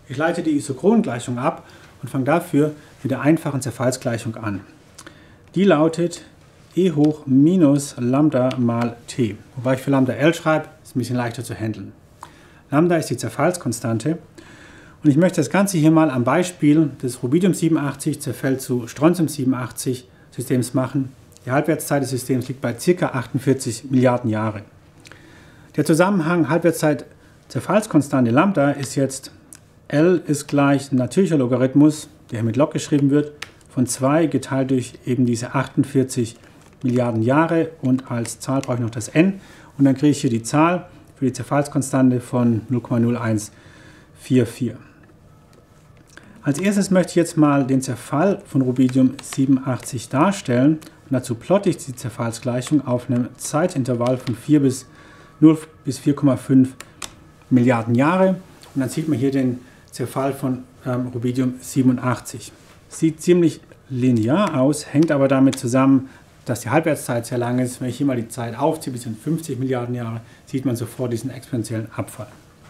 Ich leite die Isochron-Gleichung ab und fange dafür mit der einfachen Zerfallsgleichung an. Die lautet E hoch minus Lambda mal T. Wobei ich für Lambda L schreibe, ist ein bisschen leichter zu handeln. Lambda ist die Zerfallskonstante. Und ich möchte das Ganze hier mal am Beispiel des Rubidium-87 zerfällt zu Strontium-87 Systems machen. Die Halbwertszeit des Systems liegt bei ca. 48 Milliarden Jahre. Der Zusammenhang Halbwertszeit-Zerfallskonstante Lambda ist jetzt L ist gleich ein natürlicher Logarithmus, der hier mit Log geschrieben wird, von 2 geteilt durch eben diese 48 Milliarden Jahre und als Zahl brauche ich noch das n und dann kriege ich hier die Zahl für die Zerfallskonstante von 0,0144. Als erstes möchte ich jetzt mal den Zerfall von Rubidium-87 darstellen und dazu plotte ich die Zerfallsgleichung auf einem Zeitintervall von 0 bis 4,5 Milliarden Jahre und dann sieht man hier den Zerfall von Rubidium-87. Sieht ziemlich linear aus, hängt aber damit zusammen, dass die Halbwertszeit sehr lang ist. Wenn ich hier mal die Zeit aufziehe, bis in 50 Milliarden Jahre, sieht man sofort diesen exponentiellen Abfall.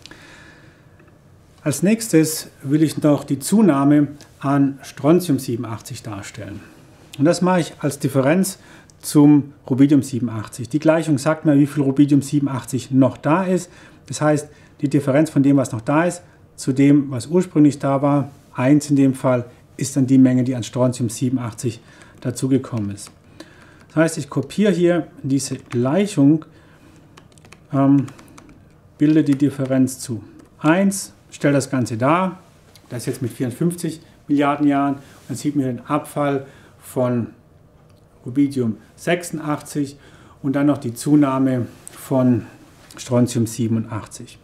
Als nächstes will ich noch die Zunahme an Strontium-87 darstellen. Und das mache ich als Differenz zum Rubidium-87. Die Gleichung sagt mir, wie viel Rubidium-87 noch da ist. Das heißt, die Differenz von dem, was noch da ist, zu dem, was ursprünglich da war, 1 in dem Fall, ist dann die Menge, die an Strontium-87 dazugekommen ist. Das heißt, ich kopiere hier diese Gleichung, bilde die Differenz zu 1, stelle das Ganze dar, das jetzt mit 54 Milliarden Jahren, und dann sieht man den Abfall von Rubidium-86 und dann noch die Zunahme von Strontium-87.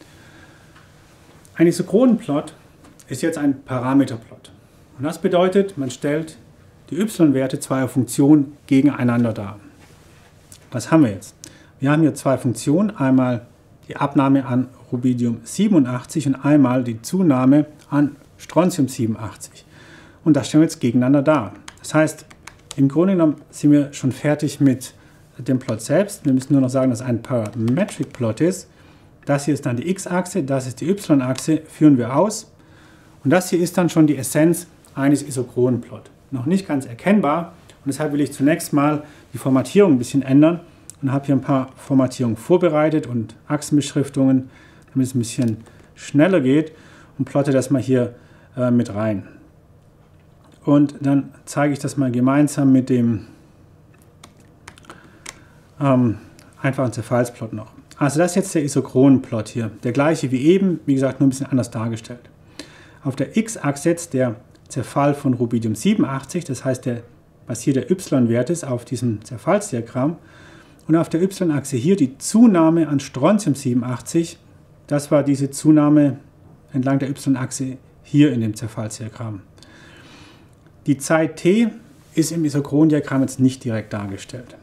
Ein Isochronenplot ist jetzt ein Parameterplot. Und das bedeutet, man stellt die y-Werte zweier Funktionen gegeneinander dar. Was haben wir jetzt? Wir haben hier zwei Funktionen, einmal die Abnahme an Rubidium-87 und einmal die Zunahme an Strontium-87. Und das stellen wir jetzt gegeneinander dar. Das heißt, im Grunde genommen sind wir schon fertig mit dem Plot selbst. Wir müssen nur noch sagen, dass es ein Parametric Plot ist. Das hier ist dann die x-Achse, das ist die y-Achse, führen wir aus. Und das hier ist dann schon die Essenz eines Isochronenplot. Noch nicht ganz erkennbar und deshalb will ich zunächst mal die Formatierung ein bisschen ändern und habe hier ein paar Formatierungen vorbereitet und Achsenbeschriftungen, damit es ein bisschen schneller geht und plotte das mal hier mit rein. Und dann zeige ich das mal gemeinsam mit dem einfachen Zerfallsplot noch. Also das ist jetzt der Isochronenplot hier, der gleiche wie eben, wie gesagt, nur ein bisschen anders dargestellt. Auf der x-Achse jetzt der Zerfall von Rubidium-87, das heißt, was hier der y-Wert ist auf diesem Zerfallsdiagramm. Und auf der y-Achse hier die Zunahme an Strontium-87, das war diese Zunahme entlang der y-Achse hier in dem Zerfallsdiagramm. Die Zeit t ist im Isochrondiagramm jetzt nicht direkt dargestellt.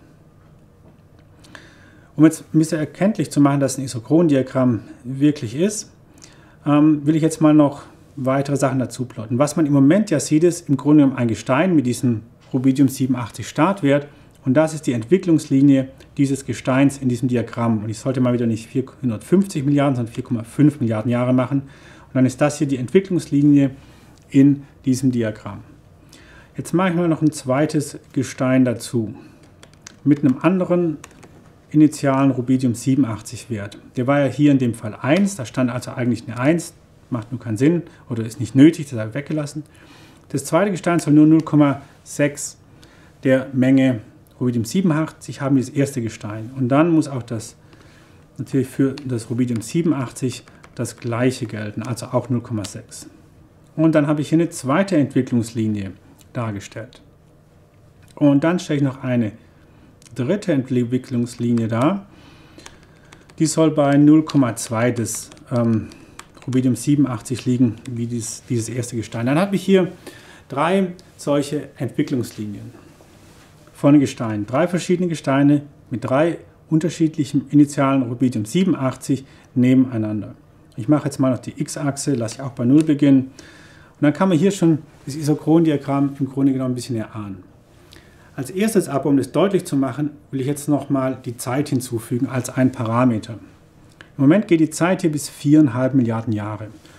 Um jetzt ein bisschen erkenntlich zu machen, dass ein Isochrondiagramm wirklich ist, will ich jetzt mal noch weitere Sachen dazu plotten. Was man im Moment ja sieht, ist im Grunde genommen ein Gestein mit diesem Rubidium-87 Startwert und das ist die Entwicklungslinie dieses Gesteins in diesem Diagramm. Und ich sollte mal wieder nicht 450 Milliarden, sondern 4,5 Milliarden Jahre machen. Und dann ist das hier die Entwicklungslinie in diesem Diagramm. Jetzt mache ich mal noch ein zweites Gestein dazu mit einem anderen initialen Rubidium-87 Wert. Der war ja hier in dem Fall 1, da stand also eigentlich eine 1, macht nur keinen Sinn oder ist nicht nötig, das habe ich weggelassen. Das zweite Gestein soll nur 0,6 der Menge Rubidium-87 haben, wie das erste Gestein. Und dann muss auch das natürlich für das Rubidium-87 das gleiche gelten, also auch 0,6. Und dann habe ich hier eine zweite Entwicklungslinie dargestellt. Und dann stelle ich noch eine dritte Entwicklungslinie dar. Die soll bei 0,2 des Rubidium-87 liegen, wie dieses erste Gestein. Dann habe ich hier drei solche Entwicklungslinien von Gesteinen. Drei verschiedene Gesteine mit drei unterschiedlichen initialen Rubidium-87 nebeneinander. Ich mache jetzt mal noch die x-Achse, lasse ich auch bei 0 beginnen. Und dann kann man hier schon das Isochrondiagramm im Grunde genommen ein bisschen erahnen. Als erstes aber, um das deutlich zu machen, will ich jetzt nochmal die Zeit hinzufügen als ein Parameter. Im Moment geht die Zeit hier bis 4,5 Milliarden Jahre.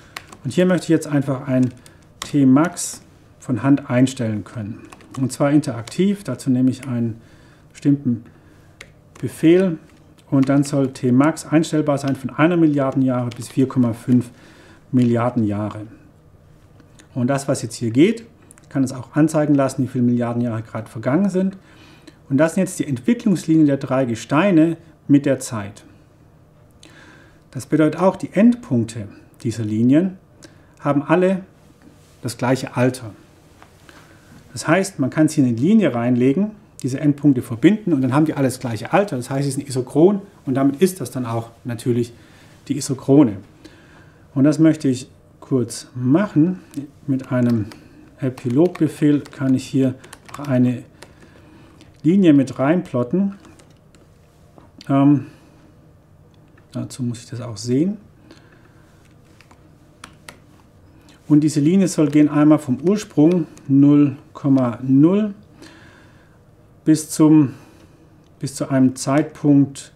Und hier möchte ich jetzt einfach ein Tmax von Hand einstellen können. Und zwar interaktiv. Dazu nehme ich einen bestimmten Befehl und dann soll Tmax einstellbar sein von 1 Milliarden Jahre bis 4,5 Milliarden Jahre. Und das, was jetzt hier geht, kann es auch anzeigen lassen, wie viele Milliarden Jahre gerade vergangen sind. Und das sind jetzt die Entwicklungslinien der 3 Gesteine mit der Zeit. Das bedeutet auch, die Endpunkte dieser Linien haben alle das gleiche Alter. Das heißt, man kann es hier in eine Linie reinlegen, diese Endpunkte verbinden und dann haben die alle das gleiche Alter. Das heißt, sie sind isochron und damit ist das dann auch natürlich die Isochrone. Und das möchte ich kurz machen. Mit einem Epilogbefehl kann ich hier noch eine Linie mit reinplotten. Dazu muss ich das auch sehen. Und diese Linie soll gehen einmal vom Ursprung 0,0 bis zu einem Zeitpunkt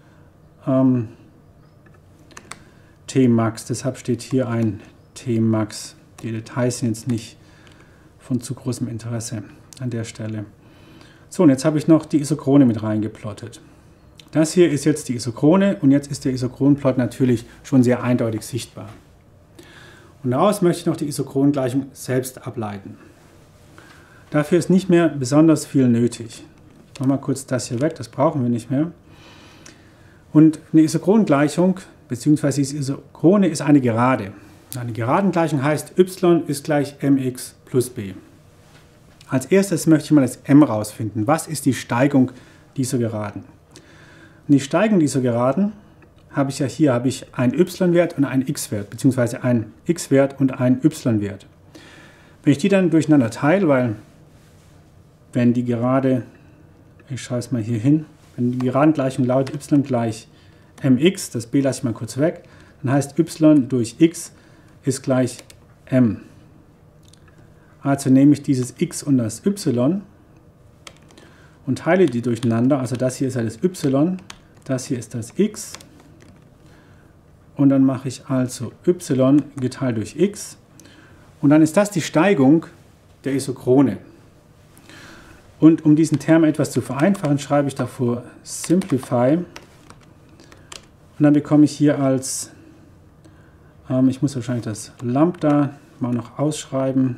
Tmax. Deshalb steht hier ein Tmax. Die Details sind jetzt nicht von zu großem Interesse an der Stelle. So, und jetzt habe ich noch die Isochrone mit reingeplottet. Das hier ist jetzt die Isochrone und jetzt ist der Isochronplot natürlich schon sehr eindeutig sichtbar. Und daraus möchte ich noch die Isochrongleichung selbst ableiten. Dafür ist nicht mehr besonders viel nötig. Ich mache mal kurz das hier weg, das brauchen wir nicht mehr. Und eine Isochrongleichung, beziehungsweise die Isochrone ist eine Gerade. Eine Geradengleichung heißt, y ist gleich mx plus b. Als erstes möchte ich mal das m rausfinden. Was ist die Steigung dieser Geraden? Und die Steigung dieser Geraden habe ich ja hier einen y-Wert und einen x-Wert, beziehungsweise einen x-Wert und einen y-Wert. Wenn ich die dann durcheinander teile, weil wenn die Gerade, ich schaue es mal hier hin, wenn die Geradengleichung lautet y gleich mx, das b lasse ich mal kurz weg, dann heißt y durch x ist gleich m. Also nehme ich dieses x und das y und teile die durcheinander. Also das hier ist ja das y, das hier ist das x. Und dann mache ich also y geteilt durch x. Und dann ist das die Steigung der Isochrone. Und um diesen Term etwas zu vereinfachen, schreibe ich davor simplify. Und dann bekomme ich hier als, ich muss wahrscheinlich das Lambda mal noch ausschreiben.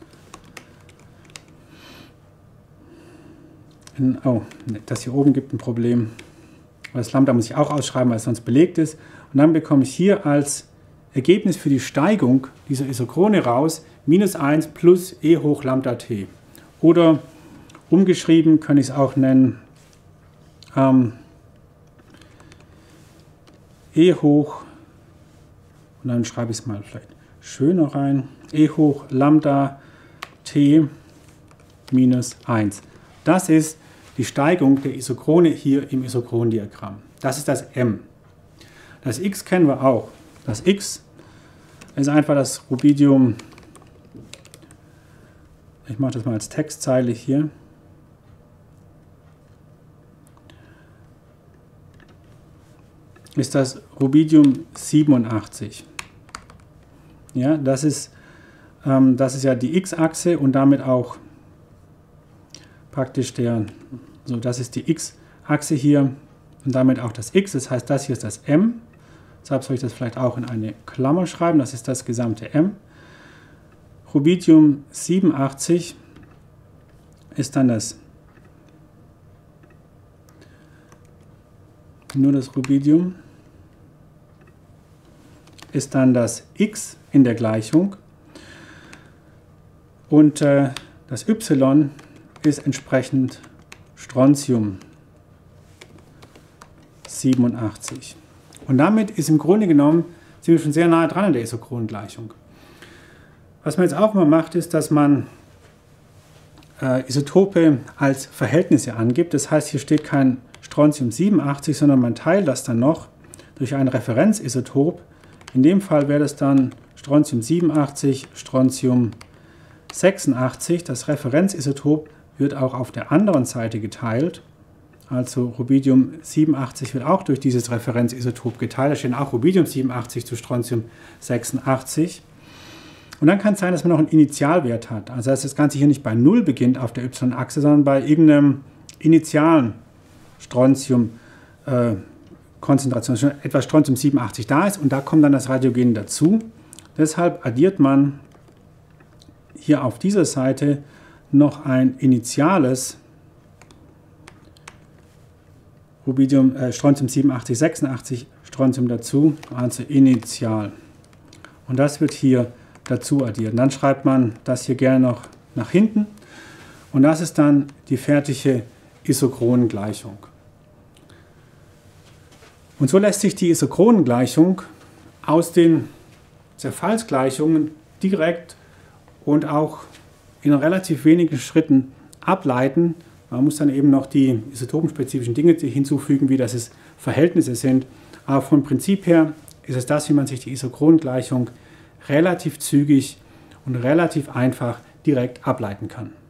Oh, das hier oben gibt ein Problem. Das Lambda muss ich auch ausschreiben, weil es sonst belegt ist. Und dann bekomme ich hier als Ergebnis für die Steigung dieser Isochrone raus minus 1 plus e hoch Lambda t. Oder umgeschrieben kann ich es auch nennen e hoch, und dann schreibe ich es mal vielleicht schöner rein, e hoch Lambda t minus 1. Das ist die Steigung der Isochrone hier im Isochrondiagramm. Das ist das m. Das x kennen wir auch. Das x ist einfach das Rubidium, ich mache das mal als Textzeile hier, ist das Rubidium 87. Ja, das ist ja die x-Achse und damit auch praktisch das ist die x-Achse hier und damit auch das x. Das heißt, das hier ist das m. Deshalb soll ich das vielleicht auch in eine Klammer schreiben. Das ist das gesamte m. Rubidium 87 ist dann nur das Rubidium ist dann das x in der Gleichung und das y ist entsprechend Strontium 87. Und damit ist im Grunde genommen, sind wir schon sehr nahe dran an der Isochrongleichung. Was man jetzt auch mal macht, ist, dass man Isotope als Verhältnisse angibt. Das heißt, hier steht kein Strontium 87, sondern man teilt das dann noch durch ein Referenzisotop. In dem Fall wäre das dann Strontium 87, Strontium 86. Das Referenzisotop wird auch auf der anderen Seite geteilt. Also Rubidium 87 wird auch durch dieses Referenzisotop geteilt. Da steht auch Rubidium 87 zu Strontium 86. Und dann kann es sein, dass man noch einen Initialwert hat. Also dass das Ganze hier nicht bei 0 beginnt auf der y-Achse, sondern bei irgendeinem initialen Strontium-Konzentration, etwa Strontium 87 da ist und da kommt dann das Radiogen dazu. Deshalb addiert man hier auf dieser Seite noch ein initiales Strontium 87, 86 Strontium dazu, also initial. Und das wird hier dazu addiert. Und dann schreibt man das hier gerne noch nach hinten und das ist dann die fertige Isochronengleichung. Und so lässt sich die Isochronengleichung aus den Zerfallsgleichungen direkt und auch in relativ wenigen Schritten ableiten. Man muss dann eben noch die isotopenspezifischen Dinge hinzufügen, wie dass es Verhältnisse sind. Aber vom Prinzip her ist es das, wie man sich die Isochronengleichung relativ zügig und relativ einfach direkt ableiten kann.